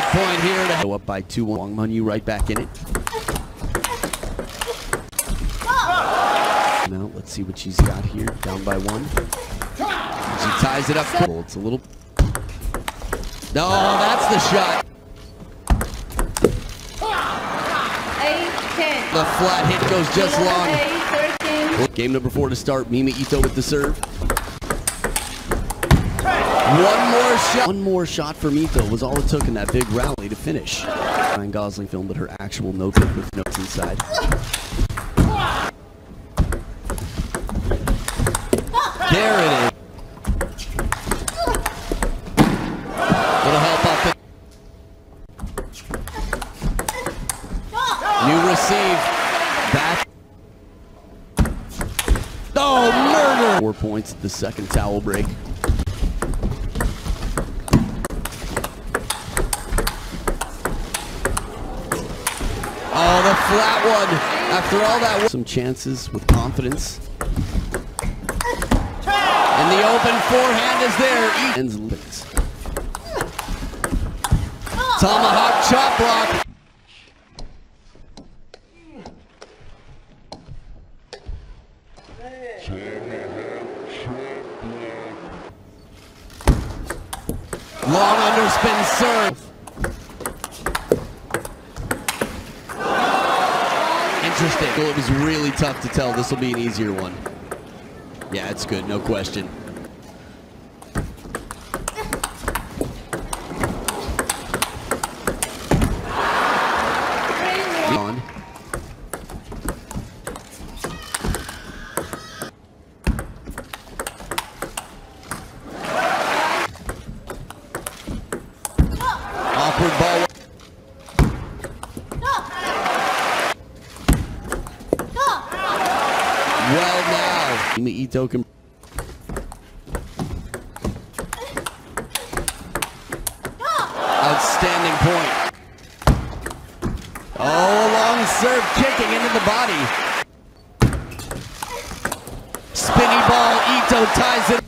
break point here to go up by 2-1. Wang Munyu right back in it. Now let's see what she's got here. Down by 1. She ties it up. It's a little. No, that's the shot. 8-10. The flat hit goes just long. 8-13. Game number 4 to start. Mima Ito with the serve. One more shot from Ito was all it took in that big rally to finish. Ryan Gosling filmed at her actual notebook with notes inside. There it is. Little help up. New receive. Back. Oh, murder! 4 points at the second towel break. Oh, the flat one. After all that, some chances with confidence. And the open forehand is there. Ends licks. Tomahawk chop block. Long underspin serve. Interesting. Well, it was really tough to tell. This will be an easier one. Yeah, it's good, no question. On. Awkward ball. Well now, Mima Ito can. Outstanding point. Oh, a long serve kicking into the body. Spinny ball, Ito ties it